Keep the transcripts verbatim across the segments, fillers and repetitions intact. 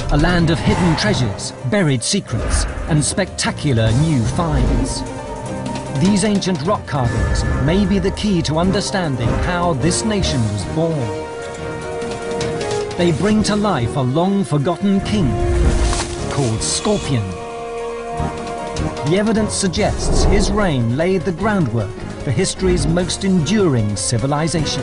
a land of hidden treasures, buried secrets, and spectacular new finds. These ancient rock carvings may be the key to understanding how this nation was born. They bring to life a long-forgotten king called Scorpion. The evidence suggests his reign laid the groundwork for history's most enduring civilization.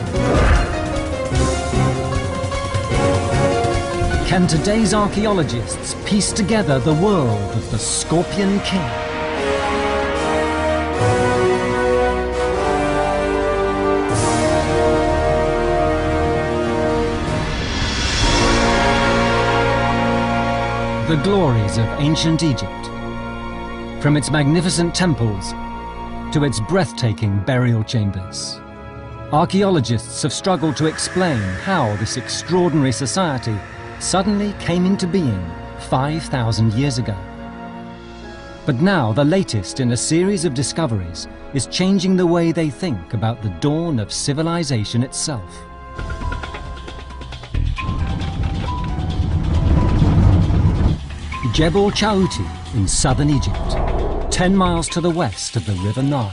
Can today's archaeologists piece together the world of the Scorpion King? The glories of ancient Egypt, from its magnificent temples to its breathtaking burial chambers. Archaeologists have struggled to explain how this extraordinary society suddenly came into being five thousand years ago. But now the latest in a series of discoveries is changing the way they think about the dawn of civilization itself. Jebel Chauti in southern Egypt, ten miles to the west of the River Nile.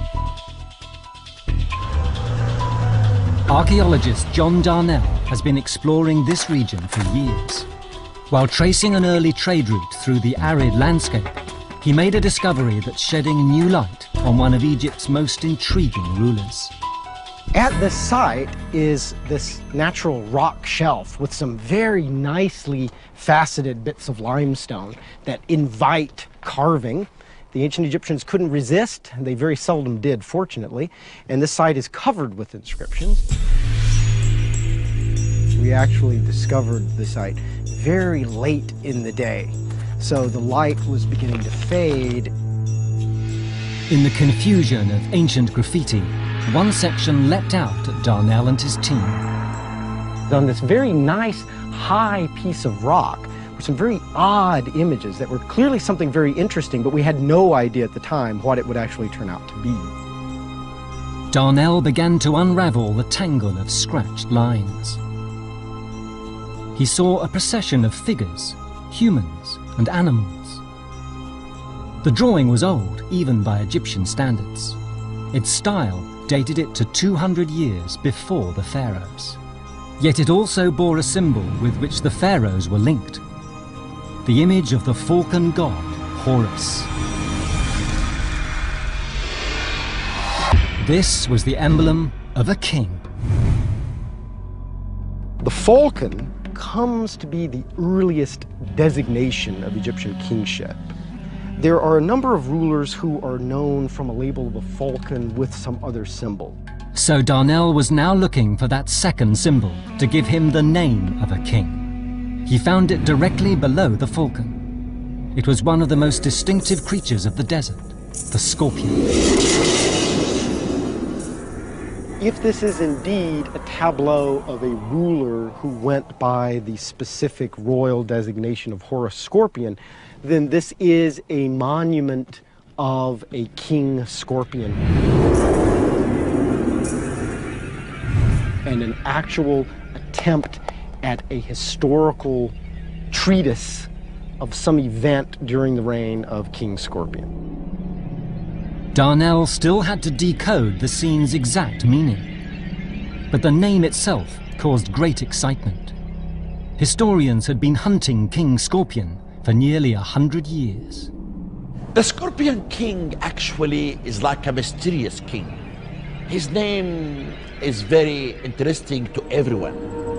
Archaeologist John Darnell has been exploring this region for years. While tracing an early trade route through the arid landscape, he made a discovery that's shedding new light on one of Egypt's most intriguing rulers. At this site is this natural rock shelf with some very nicely faceted bits of limestone that invite carving. The ancient Egyptians couldn't resist, and they very seldom did, fortunately, and this site is covered with inscriptions. We actually discovered the site very late in the day, so the light was beginning to fade. In the confusion of ancient graffiti, one section leapt out at Darnell and his team. On this very nice, high piece of rock were some very odd images that were clearly something very interesting, but we had no idea at the time what it would actually turn out to be. Darnell began to unravel the tangle of scratched lines. He saw a procession of figures, humans and animals. The drawing was old, even by Egyptian standards. Its style dated it to two hundred years before the pharaohs. Yet it also bore a symbol with which the pharaohs were linked: the image of the falcon god, Horus. This was the emblem of a king. The falcon comes to be the earliest designation of Egyptian kingship. There are a number of rulers who are known from a label of a falcon with some other symbol. So Darnell was now looking for that second symbol to give him the name of a king. He found it directly below the falcon. It was one of the most distinctive creatures of the desert, the scorpion. If this is indeed a tableau of a ruler who went by the specific royal designation of Horus Scorpion, then this is a monument of a king scorpion. And an actual attempt at a historical treatise of some event during the reign of King Scorpion. Darnell still had to decode the scene's exact meaning, but the name itself caused great excitement. Historians had been hunting King Scorpion for nearly a hundred years. The Scorpion King actually is like a mysterious king. His name is very interesting to everyone.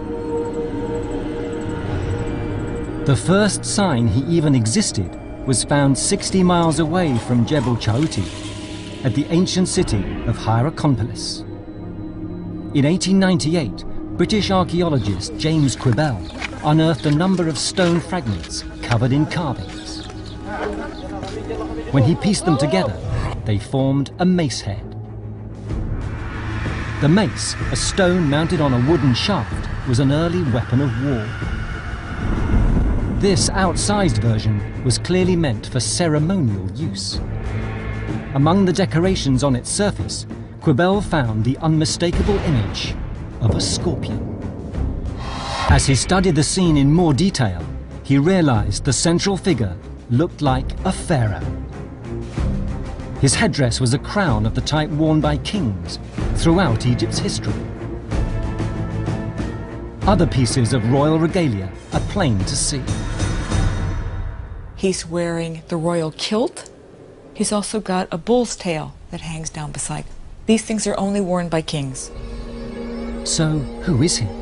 The first sign he even existed was found sixty miles away from Jebel Chauti, at the ancient city of Hierakonpolis. In eighteen ninety-eight, British archaeologist James Quibell unearthed a number of stone fragments covered in carvings. When he pieced them together, they formed a mace head. The mace, a stone mounted on a wooden shaft, was an early weapon of war. This outsized version was clearly meant for ceremonial use. Among the decorations on its surface, Quibell found the unmistakable image of a scorpion. As he studied the scene in more detail, he realized the central figure looked like a pharaoh. His headdress was a crown of the type worn by kings throughout Egypt's history. Other pieces of royal regalia are plain to see. He's wearing the royal kilt. He's also got a bull's tail that hangs down beside. These things are only worn by kings. So, who is he?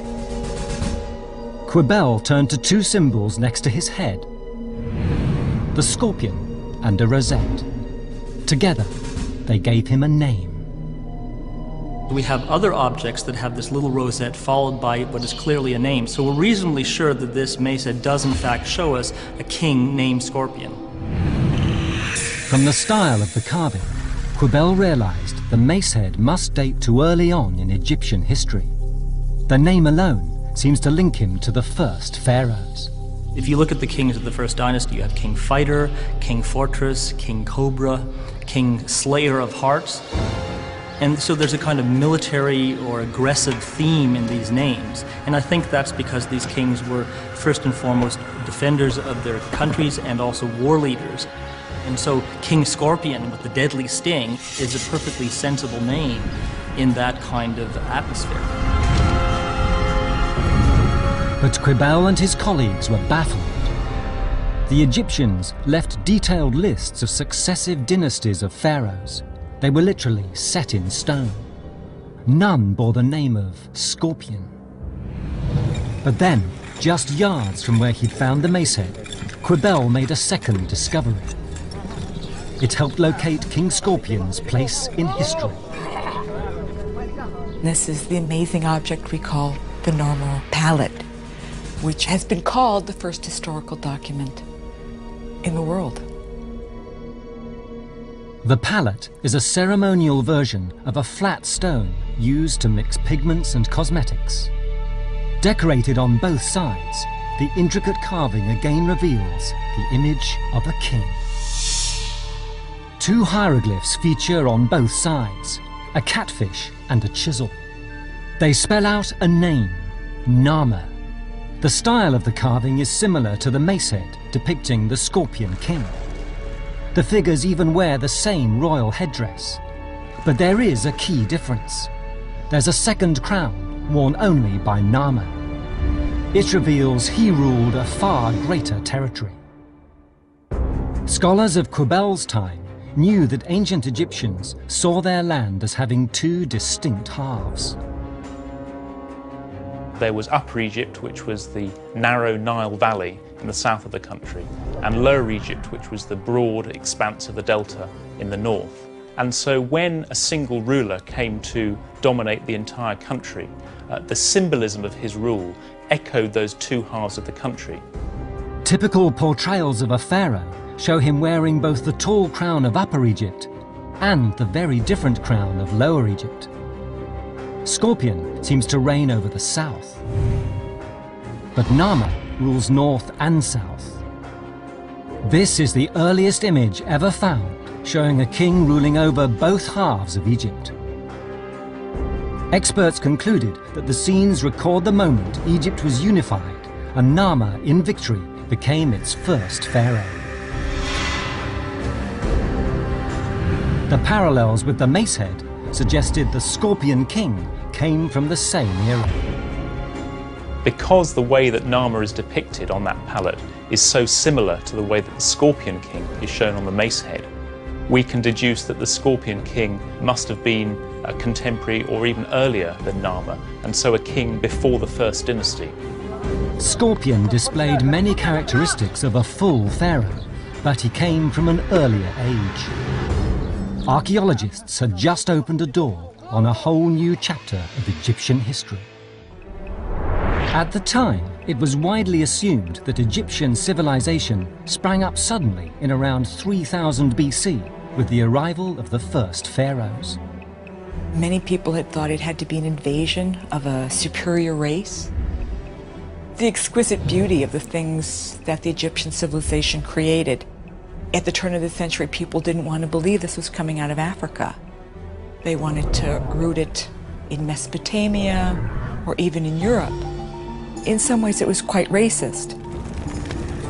Quibel turned to two symbols next to his head, the scorpion and a rosette. Together, they gave him a name. We have other objects that have this little rosette followed by what is clearly a name, so we're reasonably sure that this mace head does in fact show us a king named Scorpion. From the style of the carving, Quibel realized the mace head must date to early on in Egyptian history. The name alone seems to link him to the first pharaohs. If you look at the kings of the first dynasty, you have King Fighter, King Fortress, King Cobra, King Slayer of Hearts. And so there's a kind of military or aggressive theme in these names. And I think that's because these kings were first and foremost defenders of their countries and also war leaders. And so King Scorpion with the deadly sting is a perfectly sensible name in that kind of atmosphere. But Quibel and his colleagues were baffled. The Egyptians left detailed lists of successive dynasties of pharaohs. They were literally set in stone. None bore the name of Scorpion. But then, just yards from where he'd found the mace head, Quibel made a second discovery. It helped locate King Scorpion's place in history. This is the amazing object we call the Narmer palette, which has been called the first historical document in the world. The palette is a ceremonial version of a flat stone used to mix pigments and cosmetics. Decorated on both sides, the intricate carving again reveals the image of a king. Two hieroglyphs feature on both sides, a catfish and a chisel. They spell out a name, Narmer. The style of the carving is similar to the mace head depicting the Scorpion King. The figures even wear the same royal headdress. But there is a key difference. There's a second crown worn only by Narmer. It reveals he ruled a far greater territory. Scholars of Quibel's time knew that ancient Egyptians saw their land as having two distinct halves. There was Upper Egypt, which was the narrow Nile Valley in the south of the country, and Lower Egypt, which was the broad expanse of the delta in the north. And so when a single ruler came to dominate the entire country, uh, the symbolism of his rule echoed those two halves of the country. Typical portrayals of a pharaoh show him wearing both the tall crown of Upper Egypt and the very different crown of Lower Egypt. Scorpion seems to reign over the south, but Narmer rules north and south. This is the earliest image ever found showing a king ruling over both halves of Egypt. Experts concluded that the scenes record the moment Egypt was unified and Narmer, in victory, became its first pharaoh. The parallels with the mace head suggested the Scorpion King came from the same era. Because the way that Narmer is depicted on that palette is so similar to the way that the Scorpion King is shown on the mace head, we can deduce that the Scorpion King must have been a contemporary or even earlier than Narmer, and so a king before the first dynasty. Scorpion displayed many characteristics of a full pharaoh, but he came from an earlier age. Archaeologists had just opened a door on a whole new chapter of Egyptian history. At the time, it was widely assumed that Egyptian civilization sprang up suddenly in around three thousand B C with the arrival of the first pharaohs. Many people had thought it had to be an invasion of a superior race. The exquisite beauty of the things that the Egyptian civilization created. At the turn of the century, people didn't want to believe this was coming out of Africa. They wanted to root it in Mesopotamia or even in Europe. In some ways, it was quite racist.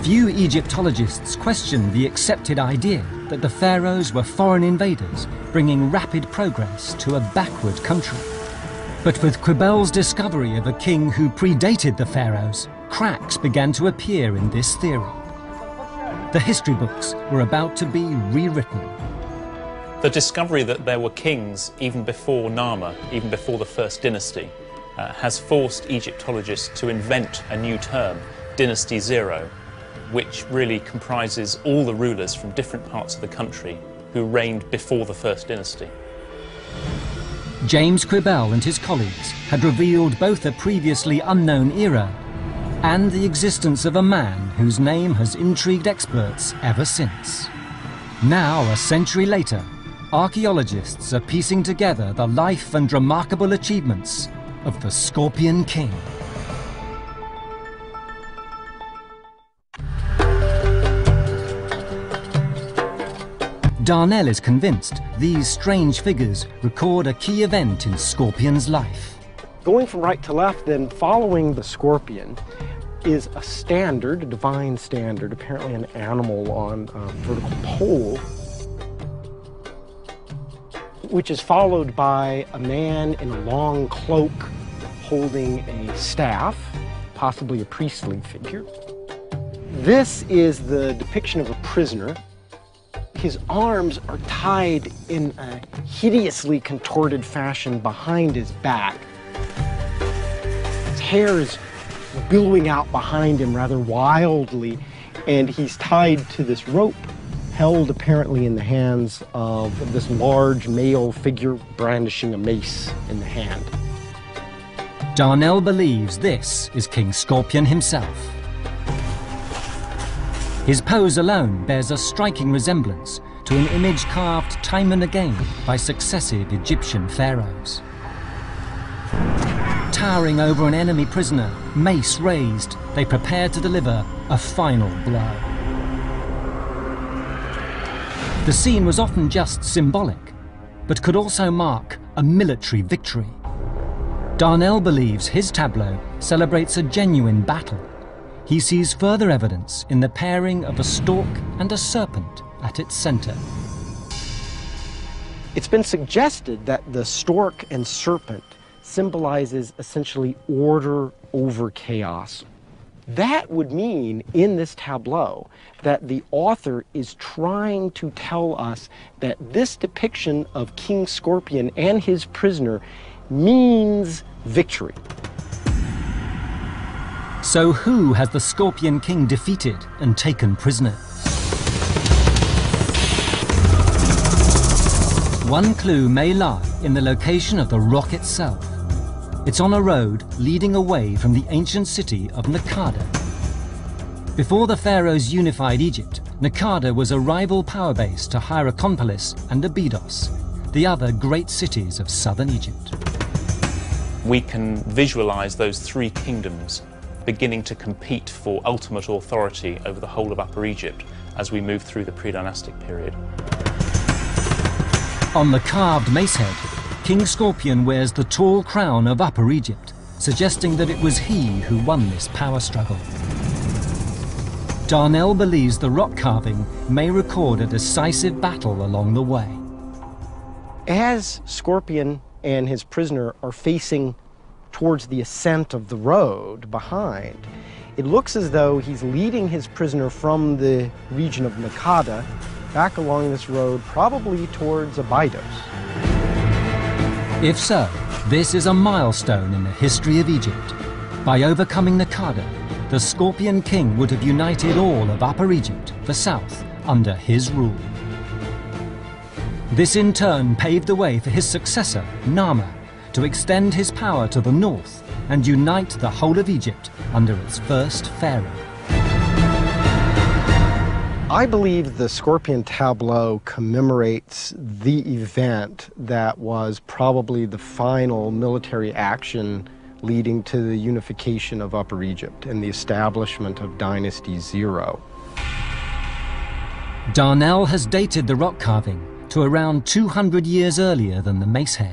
Few Egyptologists questioned the accepted idea that the pharaohs were foreign invaders bringing rapid progress to a backward country. But with Quibel's discovery of a king who predated the pharaohs, cracks began to appear in this theory. The history books were about to be rewritten. The discovery that there were kings even before Narmer, even before the first dynasty, uh, has forced Egyptologists to invent a new term, Dynasty Zero, which really comprises all the rulers from different parts of the country who reigned before the first dynasty. James Quibel and his colleagues had revealed both a previously unknown era and the existence of a man whose name has intrigued experts ever since. Now, a century later, archaeologists are piecing together the life and remarkable achievements of the Scorpion King. Darnell is convinced these strange figures record a key event in Scorpion's life. Going from right to left, then following the scorpion, is a standard, a divine standard, apparently an animal on a vertical pole, which is followed by a man in a long cloak holding a staff, possibly a priestly figure. This is the depiction of a prisoner. His arms are tied in a hideously contorted fashion behind his back. His hair is billowing out behind him rather wildly, and he's tied to this rope held apparently in the hands of this large male figure brandishing a mace in the hand. Darnell believes this is King Scorpion himself. His pose alone bears a striking resemblance to an image carved time and again by successive Egyptian pharaohs. Towering over an enemy prisoner, mace raised, they prepare to deliver a final blow. The scene was often just symbolic, but could also mark a military victory. Darnell believes his tableau celebrates a genuine battle. He sees further evidence in the pairing of a stork and a serpent at its center. It's been suggested that the stork and serpent symbolizes essentially order over chaos. That would mean in this tableau that the author is trying to tell us that this depiction of King Scorpion and his prisoner means victory. So who has the Scorpion King defeated and taken prisoner? One clue may lie in the location of the rock itself. It's on a road leading away from the ancient city of Nakada. Before the pharaohs unified Egypt, Nakada was a rival power base to Hierakonpolis and Abydos, the other great cities of southern Egypt. We can visualize those three kingdoms beginning to compete for ultimate authority over the whole of Upper Egypt as we move through the pre-dynastic period. On the carved mace head, King Scorpion wears the tall crown of Upper Egypt, suggesting that it was he who won this power struggle. Darnell believes the rock carving may record a decisive battle along the way. As Scorpion and his prisoner are facing towards the ascent of the road behind, it looks as though he's leading his prisoner from the region of Nakada back along this road, probably towards Abydos. If so, this is a milestone in the history of Egypt. By overcoming Nakada, the Scorpion King would have united all of Upper Egypt, the south, under his rule. This in turn paved the way for his successor, Narmer, to extend his power to the north and unite the whole of Egypt under its first pharaoh. I believe the Scorpion tableau commemorates the event that was probably the final military action leading to the unification of Upper Egypt and the establishment of Dynasty Zero. Darnell has dated the rock carving to around two hundred years earlier than the mace head.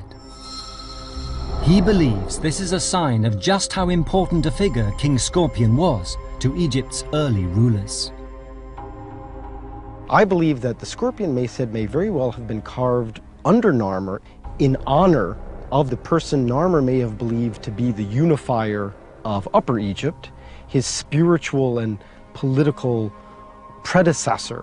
He believes this is a sign of just how important a figure King Scorpion was to Egypt's early rulers. I believe that the scorpion mace head may very well have been carved under Narmer in honor of the person Narmer may have believed to be the unifier of Upper Egypt, his spiritual and political predecessor.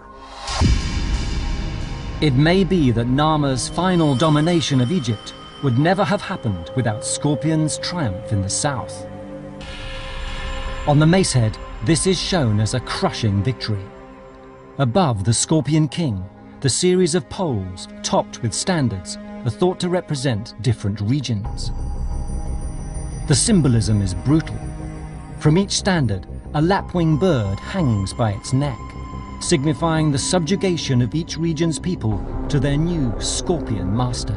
It may be that Narmer's final domination of Egypt would never have happened without Scorpion's triumph in the south. On the mace head, this is shown as a crushing victory. Above the Scorpion King, the series of poles, topped with standards, are thought to represent different regions. The symbolism is brutal. From each standard, a lapwing bird hangs by its neck, signifying the subjugation of each region's people to their new scorpion master.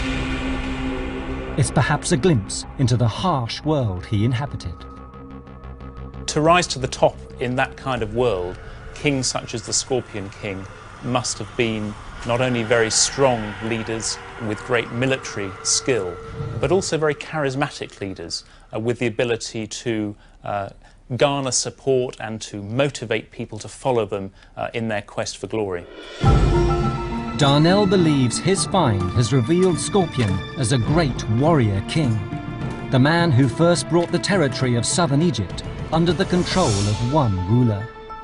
It's perhaps a glimpse into the harsh world he inhabited. To rise to the top in that kind of world, kings such as the Scorpion King must have been not only very strong leaders with great military skill, but also very charismatic leaders uh, with the ability to uh, garner support and to motivate people to follow them uh, in their quest for glory. Darnell believes his find has revealed Scorpion as a great warrior king, the man who first brought the territory of southern Egypt under the control of one ruler.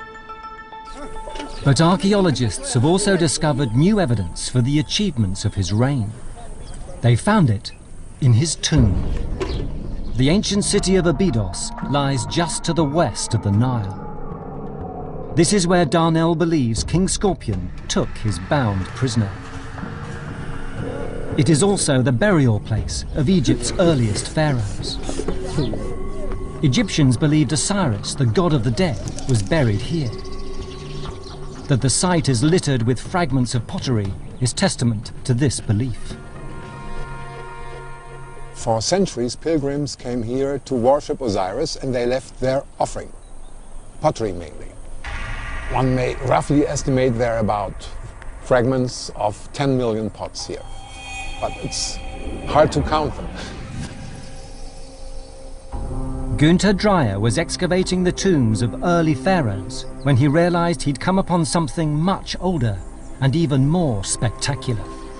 But archaeologists have also discovered new evidence for the achievements of his reign. They found it in his tomb. The ancient city of Abydos lies just to the west of the Nile. This is where Darnell believes King Scorpion took his bound prisoner. It is also the burial place of Egypt's earliest pharaohs. Egyptians believed Osiris, the god of the dead, was buried here. That the site is littered with fragments of pottery is testament to this belief. For centuries, pilgrims came here to worship Osiris, and they left their offering, pottery mainly. One may roughly estimate there are about fragments of ten million pots here, but it's hard to count them. Günther Dreyer was excavating the tombs of early pharaohs when he realized he'd come upon something much older and even more spectacular.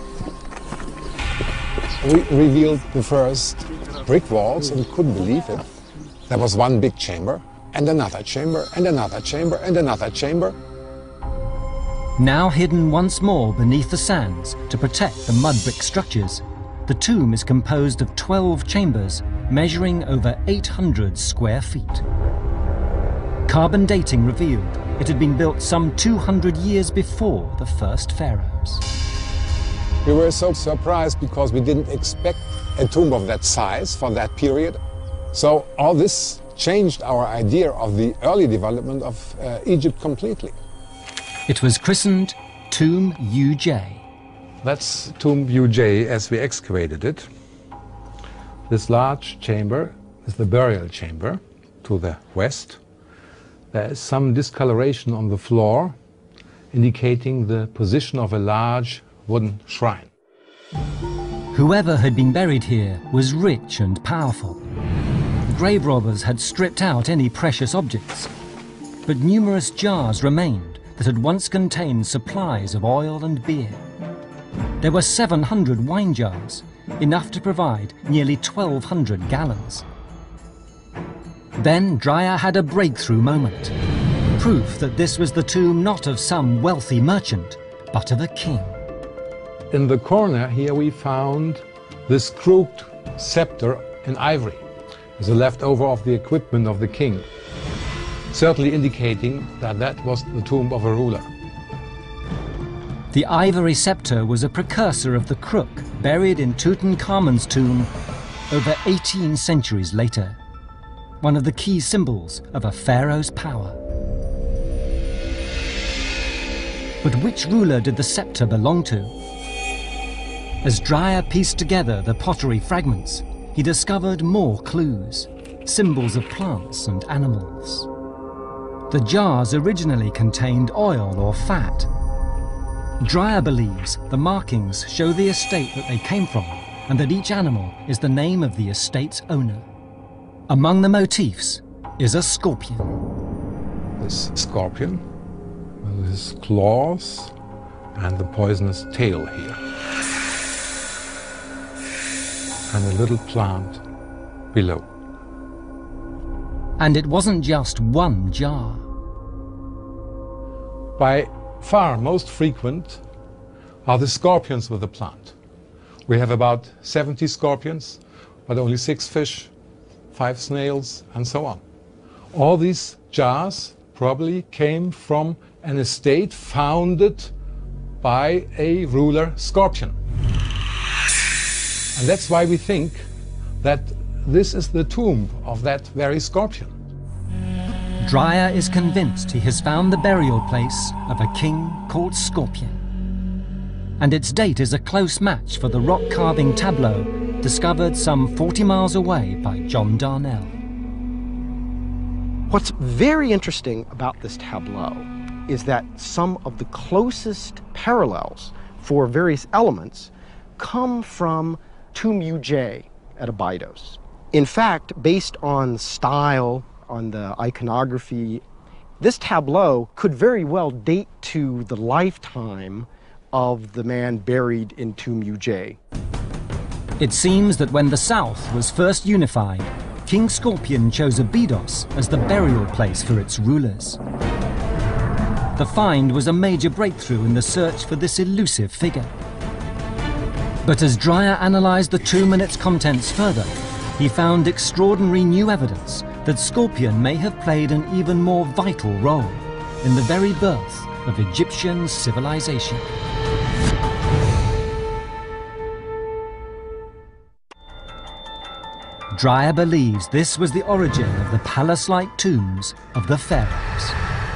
We revealed the first brick walls and couldn't believe it. There was one big chamber, and another chamber, and another chamber, and another chamber. Now hidden once more beneath the sands to protect the mud brick structures, the tomb is composed of twelve chambers measuring over eight hundred square feet. Carbon dating revealed it had been built some two hundred years before the first pharaohs. We were so surprised because we didn't expect a tomb of that size for that period. So all this changed our idea of the early development of uh, Egypt completely. It was christened Tomb U J. That's Tomb U J as we excavated it. This large chamber is the burial chamber to the west. There is some discoloration on the floor indicating the position of a large wooden shrine. Whoever had been buried here was rich and powerful. Grave robbers had stripped out any precious objects, but numerous jars remained that had once contained supplies of oil and beer. There were seven hundred wine jars, enough to provide nearly twelve hundred gallons. Then Dreyer had a breakthrough moment, proof that this was the tomb not of some wealthy merchant, but of a king. In the corner here we found this crooked scepter in ivory, as a leftover of the equipment of the king, certainly indicating that that was the tomb of a ruler. The ivory scepter was a precursor of the crook buried in Tutankhamun's tomb over eighteen centuries later, one of the key symbols of a pharaoh's power. But which ruler did the scepter belong to? As Dreyer pieced together the pottery fragments, he discovered more clues, symbols of plants and animals. The jars originally contained oil or fat. Dreyer believes the markings show the estate that they came from and that each animal is the name of the estate's owner. Among the motifs is a scorpion. this scorpion with his claws and the poisonous tail here. And a little plant below. And it wasn't just one jar. By far most frequent are the scorpions with the plant. We have about seventy scorpions, but only six fish, five snails, and so on. All these jars probably came from an estate founded by a ruler scorpion. And that's why we think that this is the tomb of that very scorpion. Dreyer is convinced he has found the burial place of a king called Scorpion. And its date is a close match for the rock carving tableau discovered some forty miles away by John Darnell. What's very interesting about this tableau is that some of the closest parallels for various elements come from Tomb U J at Abydos. In fact, based on style, on the iconography, this tableau could very well date to the lifetime of the man buried in Tomb U J. It seems that when the South was first unified, King Scorpion chose Abydos as the burial place for its rulers. The find was a major breakthrough in the search for this elusive figure. But as Dreyer analysed the tomb and its contents further, he found extraordinary new evidence that Scorpion may have played an even more vital role in the very birth of Egyptian civilization. Dreyer believes this was the origin of the palace-like tombs of the pharaohs.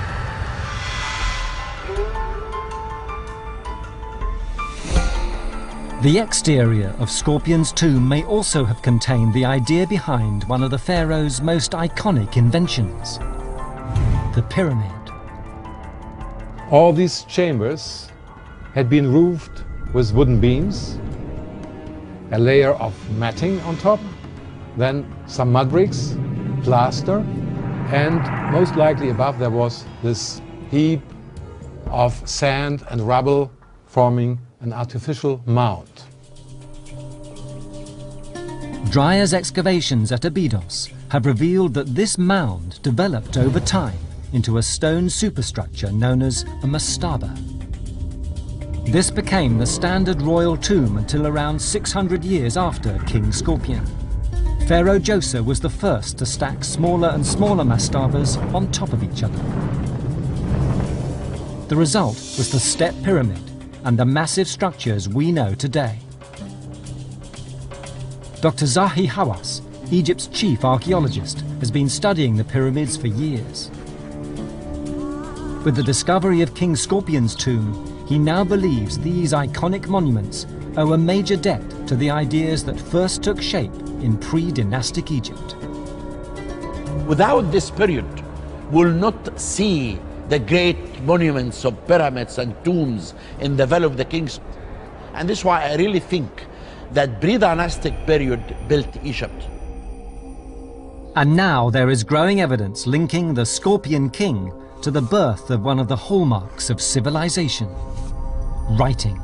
The exterior of Scorpion's tomb may also have contained the idea behind one of the pharaoh's most iconic inventions, the pyramid. All these chambers had been roofed with wooden beams, a layer of matting on top, then some mud bricks, plaster, and most likely above there was this heap of sand and rubble forming an artificial mound. Dreyer's excavations at Abydos have revealed that this mound developed over time into a stone superstructure known as a mastaba. This became the standard royal tomb until around six hundred years after King Scorpion. Pharaoh Djoser was the first to stack smaller and smaller mastabas on top of each other. The result was the step pyramid and the massive structures we know today. Doctor Zahi Hawass, Egypt's chief archaeologist, has been studying the pyramids for years. With the discovery of King Scorpion's tomb, he now believes these iconic monuments owe a major debt to the ideas that first took shape in pre-dynastic Egypt. Without this period, we'll not see the great monuments of pyramids and tombs in the Valley of the Kings. And this is why I really think that pre-dynastic period built Egypt. And now there is growing evidence linking the Scorpion King to the birth of one of the hallmarks of civilization, writing.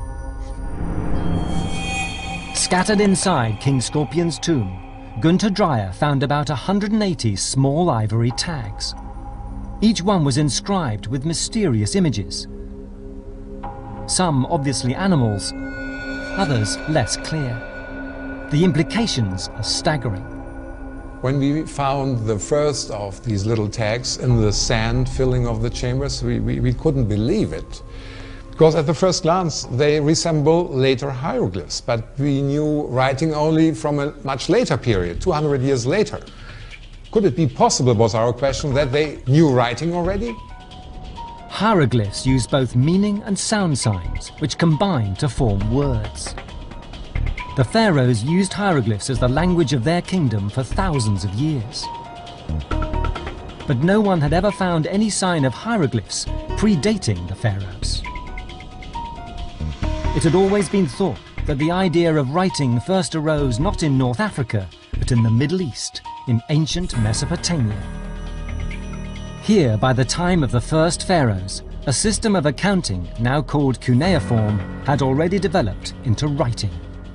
Scattered inside King Scorpion's tomb, Gunther Dreyer found about one hundred eighty small ivory tags. Each one was inscribed with mysterious images. Some obviously animals, others less clear. The implications are staggering. When we found the first of these little tags in the sand filling of the chambers, we, we, we couldn't believe it. Because at the first glance, they resemble later hieroglyphs, but we knew writing only from a much later period, two hundred years later. Could it be possible, was our question, that they knew writing already? Hieroglyphs use both meaning and sound signs, which combine to form words. The pharaohs used hieroglyphs as the language of their kingdom for thousands of years. But no one had ever found any sign of hieroglyphs predating the pharaohs. It had always been thought that the idea of writing first arose not in North Africa, but in the Middle East, in ancient Mesopotamia. Here, by the time of the first pharaohs, a system of accounting, now called cuneiform, had already developed into writing.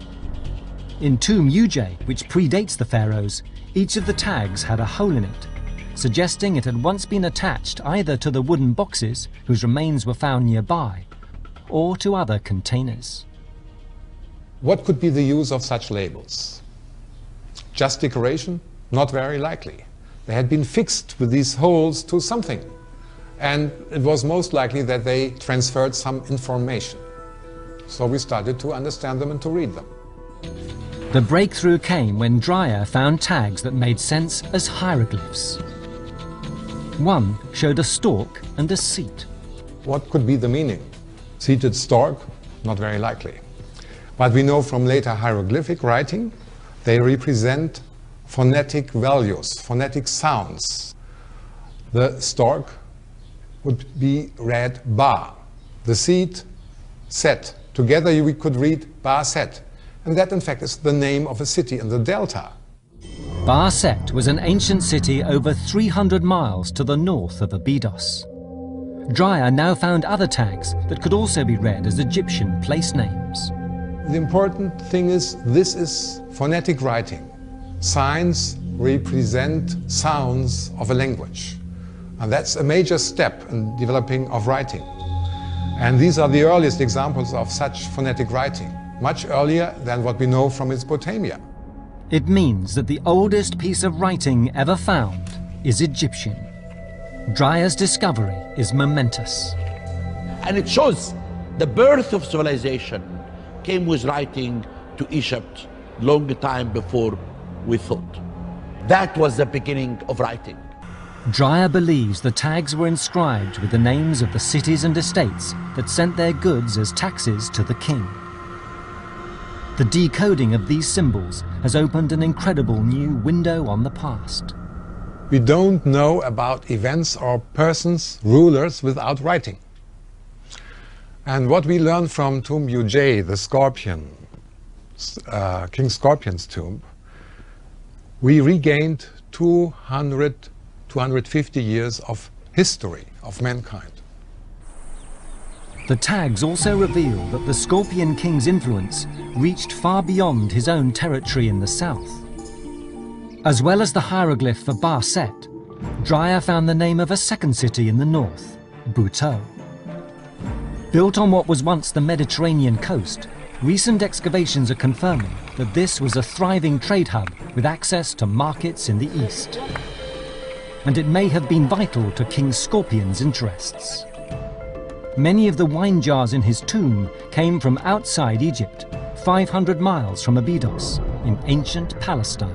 In Tomb U J, which predates the pharaohs, each of the tags had a hole in it, suggesting it had once been attached either to the wooden boxes, whose remains were found nearby, or to other containers. What could be the use of such labels? Just decoration? Not very likely. They had been fixed with these holes to something, and it was most likely that they transferred some information. So we started to understand them and to read them. The breakthrough came when Dreyer found tags that made sense as hieroglyphs. One showed a stork and a seat. What could be the meaning? Seated stork? Not very likely. But we know from later hieroglyphic writing, they represent phonetic values, phonetic sounds. The stork would be read ba, the seat set. Together we could read ba set, and that in fact is the name of a city in the delta. Ba Set was an ancient city over three hundred miles to the north of Abydos. Dreyer now found other tags that could also be read as Egyptian place names. The important thing is this is phonetic writing. Signs represent sounds of a language. And that's a major step in developing of writing. And these are the earliest examples of such phonetic writing, much earlier than what we know from Mesopotamia. It means that the oldest piece of writing ever found is Egyptian. Dreyer's discovery is momentous. And it shows the birth of civilization came with writing to Egypt long time before we thought. That was the beginning of writing. Dreyer believes the tags were inscribed with the names of the cities and estates that sent their goods as taxes to the king. The decoding of these symbols has opened an incredible new window on the past. We don't know about events or persons, rulers, without writing. And what we learn from Tomb U J, the scorpion, uh, King Scorpion's tomb, we regained two hundred, two hundred fifty years of history of mankind. The tags also reveal that the Scorpion King's influence reached far beyond his own territory in the south. As well as the hieroglyph for Ba Set, Dreyer found the name of a second city in the north, Buteau. Built on what was once the Mediterranean coast, recent excavations are confirming that this was a thriving trade hub with access to markets in the east. And it may have been vital to King Scorpion's interests. Many of the wine jars in his tomb came from outside Egypt, five hundred miles from Abydos, in ancient Palestine.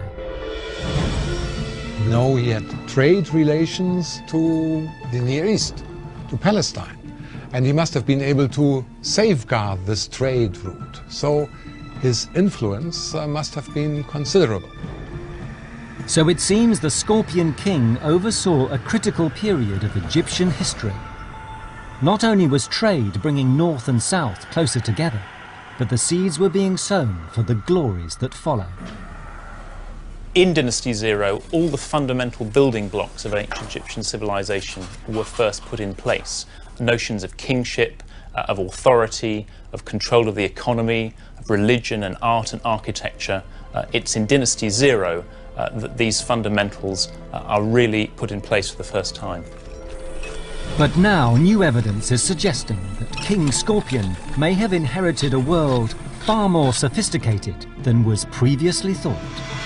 No, he had trade relations to the Near East, to Palestine. And he must have been able to safeguard this trade route. So his influence uh, must have been considerable. So it seems the Scorpion King oversaw a critical period of Egyptian history. Not only was trade bringing north and south closer together, but the seeds were being sown for the glories that followed. In Dynasty Zero, all the fundamental building blocks of ancient Egyptian civilization were first put in place. Notions of kingship, uh, of authority, of control of the economy, of religion and art and architecture. Uh, it's in Dynasty Zero uh, that these fundamentals uh, are really put in place for the first time. But now new evidence is suggesting that King Scorpion may have inherited a world far more sophisticated than was previously thought.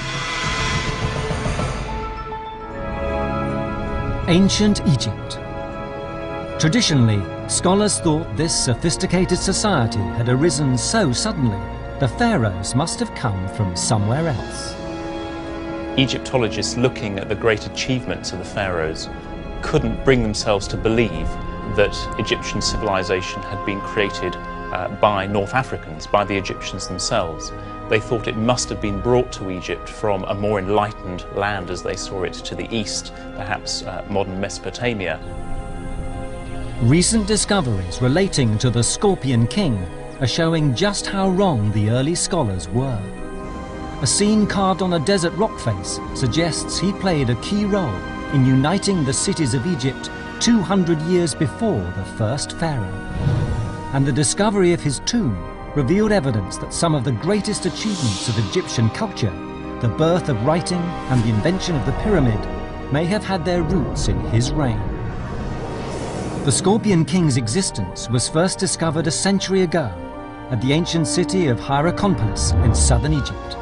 Ancient Egypt. Traditionally, scholars thought this sophisticated society had arisen so suddenly, the pharaohs must have come from somewhere else. Egyptologists looking at the great achievements of the pharaohs couldn't bring themselves to believe that Egyptian civilization had been created uh, by North Africans, by the Egyptians themselves. They thought it must have been brought to Egypt from a more enlightened land as they saw it to the east, perhaps uh, modern Mesopotamia. Recent discoveries relating to the Scorpion King are showing just how wrong the early scholars were. A scene carved on a desert rock face suggests he played a key role in uniting the cities of Egypt two hundred years before the first pharaoh. And the discovery of his tomb revealed evidence that some of the greatest achievements of Egyptian culture, the birth of writing and the invention of the pyramid, may have had their roots in his reign. The Scorpion King's existence was first discovered a century ago at the ancient city of Hierakonpolis in southern Egypt.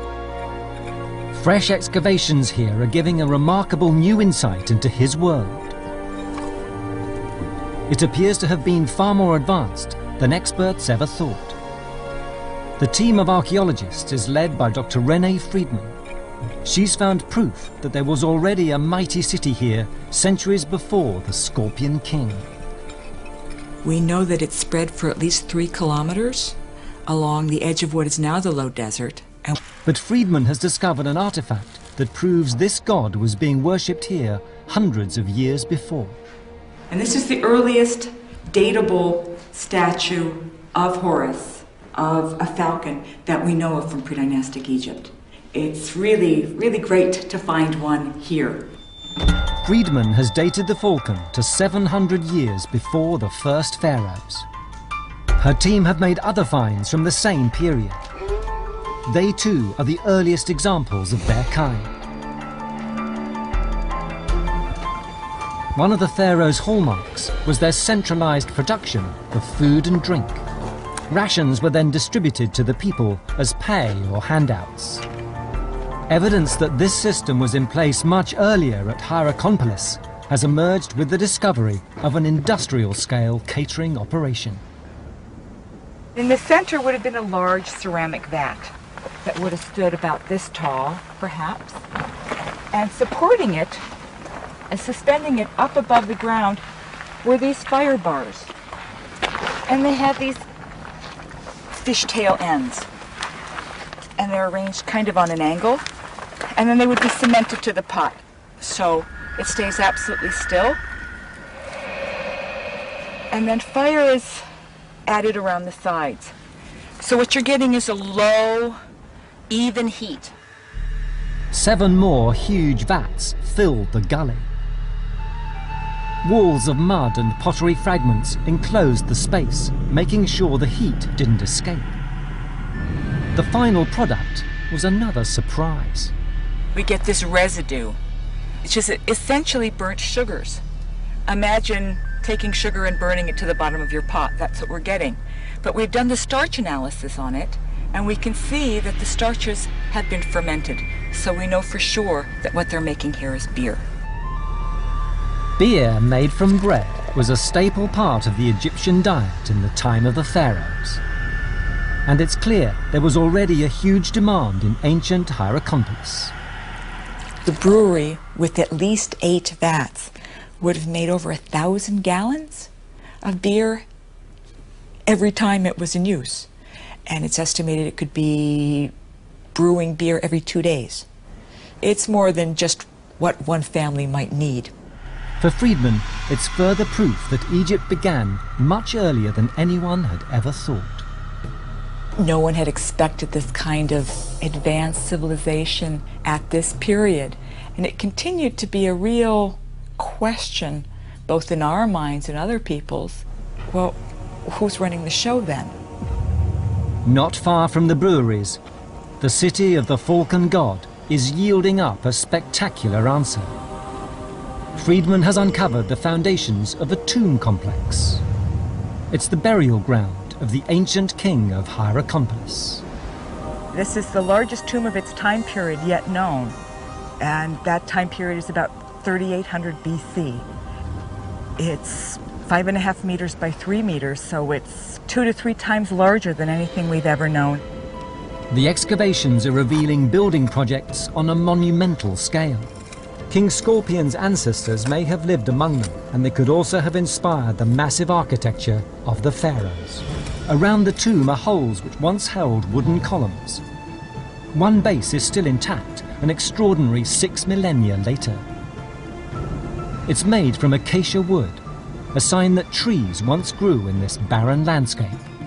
Fresh excavations here are giving a remarkable new insight into his world. It appears to have been far more advanced than experts ever thought. The team of archaeologists is led by Doctor Renee Friedman. She's found proof that there was already a mighty city here centuries before the Scorpion King. We know that it spread for at least three kilometers along the edge of what is now the low desert. And but Friedman has discovered an artifact that proves this god was being worshipped here hundreds of years before. And this is the earliest datable statue of Horus, of a falcon, that we know of from pre-dynastic Egypt. It's really, really great to find one here. Friedman has dated the falcon to seven hundred years before the first pharaohs. Her team have made other finds from the same period. They too are the earliest examples of their kind. One of the pharaohs' hallmarks was their centralized production of food and drink. Rations were then distributed to the people as pay or handouts. Evidence that this system was in place much earlier at Hierakonpolis has emerged with the discovery of an industrial-scale catering operation. In the center would have been a large ceramic vat that would have stood about this tall, perhaps, and supporting it and suspending it up above the ground were these fire bars. And they had these fishtail ends, and they're arranged kind of on an angle, and then they would be cemented to the pot, so it stays absolutely still. And then fire is added around the sides. So what you're getting is a low, even heat. Seven more huge vats filled the gully. Walls of mud and pottery fragments enclosed the space, making sure the heat didn't escape. The final product was another surprise. We get this residue, which is essentially burnt sugars. Imagine taking sugar and burning it to the bottom of your pot. That's what we're getting. But we've done the starch analysis on it, and we can see that the starches have been fermented. So we know for sure that what they're making here is beer. Beer made from bread was a staple part of the Egyptian diet in the time of the pharaohs. And it's clear there was already a huge demand in ancient Hierakonpolis. The brewery, with at least eight vats, would have made over a thousand gallons of beer every time it was in use. And it's estimated it could be brewing beer every two days. It's more than just what one family might need. For Friedman, it's further proof that Egypt began much earlier than anyone had ever thought. No one had expected this kind of advanced civilization at this period. And it continued to be a real question, both in our minds and other people's. Well, who's running the show then? Not far from the breweries, the city of the Falcon God is yielding up a spectacular answer. Friedman has uncovered the foundations of a tomb complex. It's the burial ground of the ancient king of Hierakonpolis. This is the largest tomb of its time period yet known, and that time period is about thirty-eight hundred B C. It's five and a half meters by three meters, so it's two to three times larger than anything we've ever known. The excavations are revealing building projects on a monumental scale. King Scorpion's ancestors may have lived among them, and they could also have inspired the massive architecture of the pharaohs. Around the tomb are holes which once held wooden columns. One base is still intact, an extraordinary six millennia later. It's made from acacia wood, a sign that trees once grew in this barren landscape.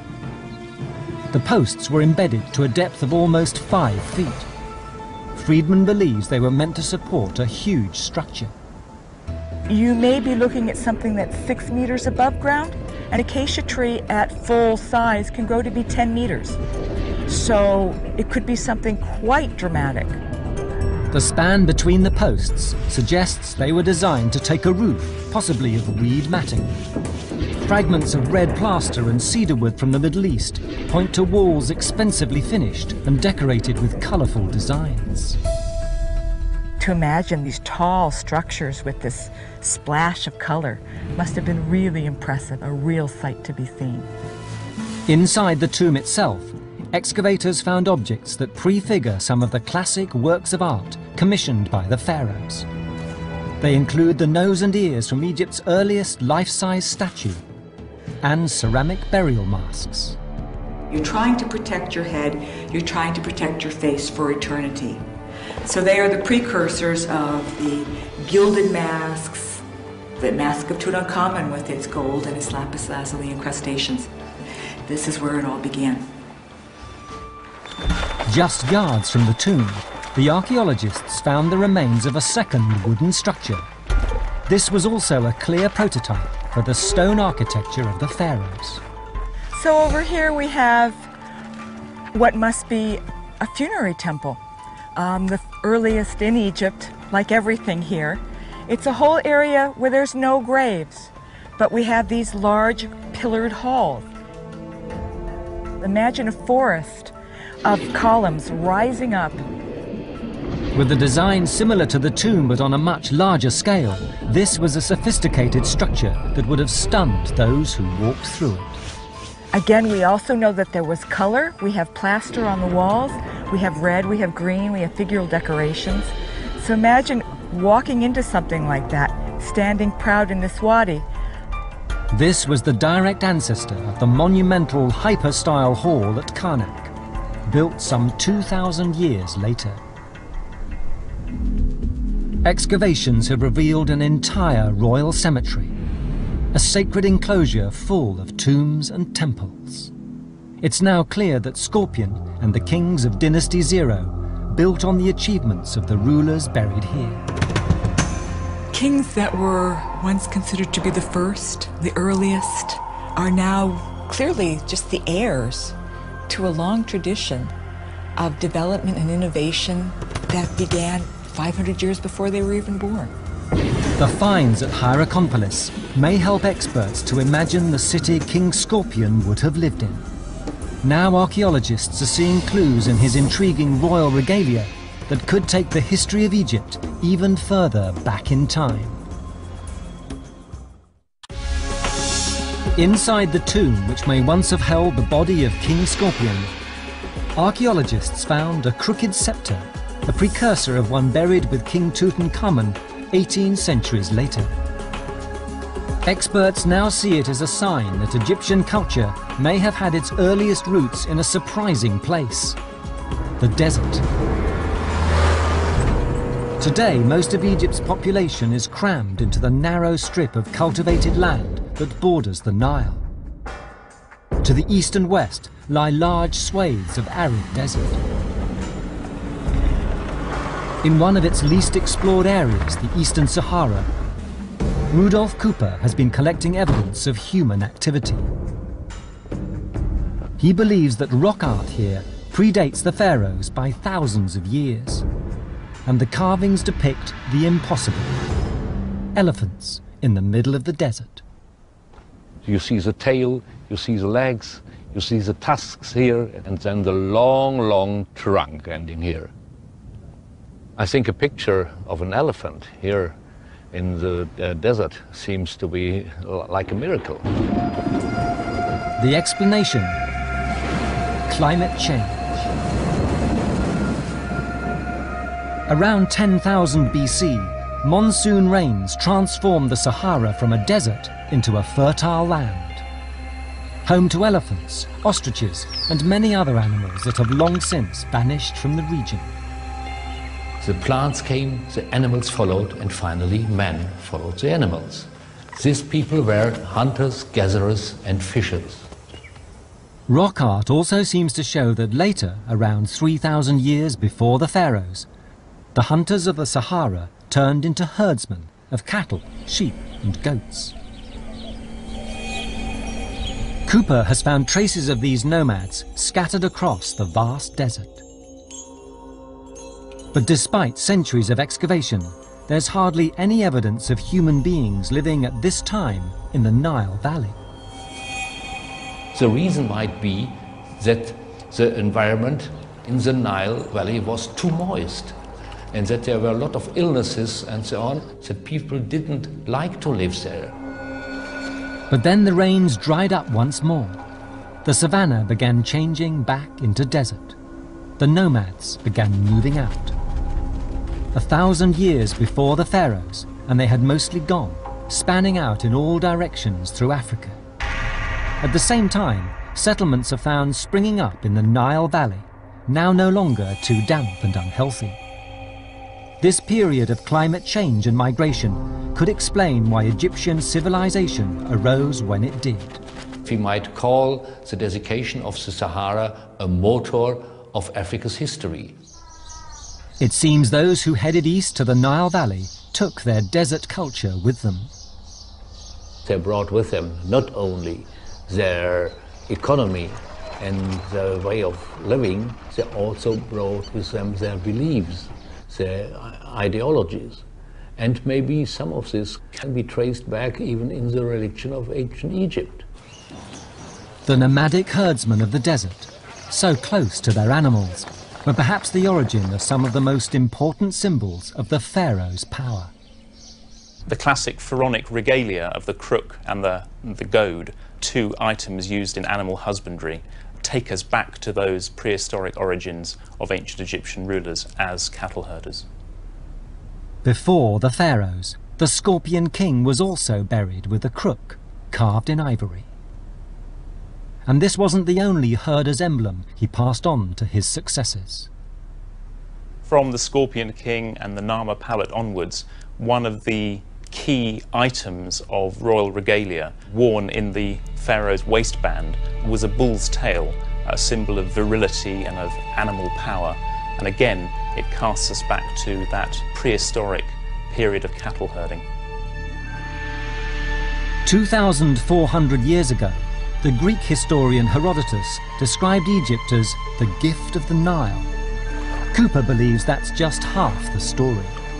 The posts were embedded to a depth of almost five feet. Friedman believes they were meant to support a huge structure. you may be looking at something that's six meters above ground. An acacia tree at full size can grow to be ten meters. So it could be something quite dramatic. The span between the posts suggests they were designed to take a roof, possibly of reed matting. Fragments of red plaster and cedar wood from the Middle East point to walls expensively finished and decorated with colourful designs. To imagine these tall structures with this splash of color must have been really impressive, a real sight to be seen. Inside the tomb itself, excavators found objects that prefigure some of the classic works of art commissioned by the pharaohs. They include the nose and ears from Egypt's earliest life-size statue and ceramic burial masks. You're trying to protect your head, you're trying to protect your face for eternity. So they are the precursors of the gilded masks, the mask of Tutankhamun with its gold and its lapis lazuli incrustations. This is where it all began. Just yards from the tomb, the archaeologists found the remains of a second wooden structure. This was also a clear prototype for the stone architecture of the pharaohs. So over here we have what must be a funerary temple. Um, the earliest in Egypt, like everything here. It's a whole area where there's no graves, but we have these large pillared halls. Imagine a forest of columns rising up. With a design similar to the tomb but on a much larger scale, this was a sophisticated structure that would have stunned those who walked through it. Again, we also know that there was color. We have plaster on the walls. We have red, we have green, we have figural decorations. So imagine walking into something like that, standing proud in this wadi. This was the direct ancestor of the monumental hyper-style hall at Karnak, built some two thousand years later. Excavations have revealed an entire royal cemetery, a sacred enclosure full of tombs and temples. It's now clear that Scorpion and the kings of Dynasty Zero built on the achievements of the rulers buried here. Kings that were once considered to be the first, the earliest, are now clearly just the heirs to a long tradition of development and innovation that began five hundred years before they were even born. The finds at Hierakonpolis may help experts to imagine the city King Scorpion would have lived in. Now archaeologists are seeing clues in his intriguing royal regalia that could take the history of Egypt even further back in time. Inside the tomb, which may once have held the body of King Scorpion, archaeologists found a crooked scepter, a precursor of one buried with King Tutankhamun eighteen centuries later. Experts now see it as a sign that Egyptian culture may have had its earliest roots in a surprising place, the desert. Today, most of Egypt's population is crammed into the narrow strip of cultivated land that borders the Nile. To the east and west lie large swathes of arid desert. In one of its least explored areas, the Eastern Sahara, Rudolf Cooper has been collecting evidence of human activity. He believes that rock art here predates the pharaohs by thousands of years, and the carvings depict the impossible: elephants in the middle of the desert. You see the tail, you see the legs, you see the tusks here, and then the long, long trunk ending here. I think a picture of an elephant here in the uh, desert seems to be like a miracle. The explanation: climate change. Around ten thousand B C, monsoon rains transformed the Sahara from a desert into a fertile land, home to elephants, ostriches, and many other animals that have long since vanished from the region. The plants came, the animals followed, and finally man followed the animals. These people were hunters, gatherers, and fishers. Rock art also seems to show that later, around three thousand years before the pharaohs, the hunters of the Sahara turned into herdsmen of cattle, sheep and goats. Cooper has found traces of these nomads scattered across the vast desert. But despite centuries of excavation, there's hardly any evidence of human beings living at this time in the Nile Valley. The reason might be that the environment in the Nile Valley was too moist, and that there were a lot of illnesses and so on, that people didn't like to live there. But then the rains dried up once more. The savanna began changing back into desert. The nomads began moving out. A thousand years before the pharaohs, and they had mostly gone, spanning out in all directions through Africa. At the same time, settlements are found springing up in the Nile Valley, now no longer too damp and unhealthy. This period of climate change and migration could explain why Egyptian civilization arose when it did. We might call the desiccation of the Sahara a motor of Africa's history. It seems those who headed east to the Nile Valley took their desert culture with them. They brought with them not only their economy and their way of living, they also brought with them their beliefs, their ideologies. And maybe some of this can be traced back even in the religion of ancient Egypt. The nomadic herdsmen of the desert, so close to their animals, were perhaps the origin of some of the most important symbols of the pharaoh's power. The classic pharaonic regalia of the crook and the, the goad, two items used in animal husbandry, take us back to those prehistoric origins of ancient Egyptian rulers as cattle herders. Before the pharaohs, the Scorpion King was also buried with a crook carved in ivory. And this wasn't the only herder's emblem he passed on to his successors. From the Scorpion King and the Narmer palette onwards, one of the key items of royal regalia worn in the pharaoh's waistband was a bull's tail, a symbol of virility and of animal power. And again, it casts us back to that prehistoric period of cattle herding. two thousand four hundred years ago, the Greek historian Herodotus described Egypt as the gift of the Nile. Cooper believes that's just half the story.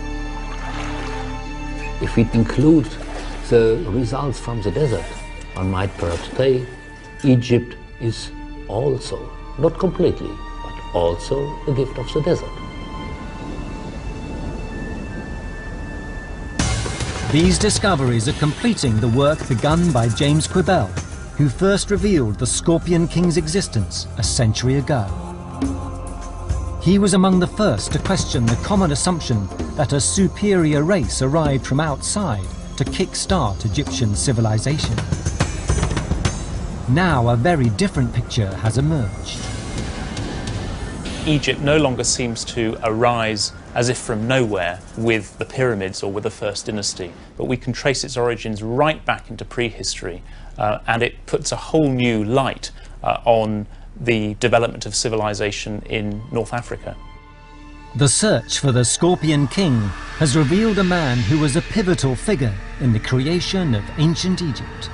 If we include the results from the desert, one might perhaps say Egypt is also, not completely, but also the gift of the desert. These discoveries are completing the work begun by James Quibell, who first revealed the Scorpion King's existence a century ago. He was among the first to question the common assumption that a superior race arrived from outside to kick-start Egyptian civilization. Now a very different picture has emerged. Egypt no longer seems to arise as if from nowhere with the pyramids or with the First Dynasty, but we can trace its origins right back into prehistory, uh, and it puts a whole new light uh, on the development of civilization in North Africa. The search for the Scorpion King has revealed a man who was a pivotal figure in the creation of ancient Egypt.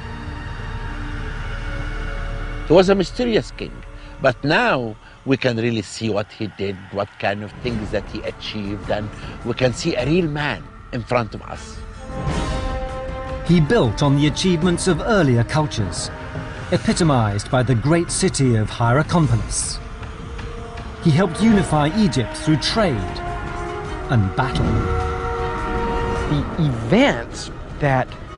He was a mysterious king, but now we can really see what he did, what kind of things that he achieved, and we can see a real man in front of us. He built on the achievements of earlier cultures, epitomized by the great city of Hierakonpolis. He helped unify Egypt through trade and battle. The events that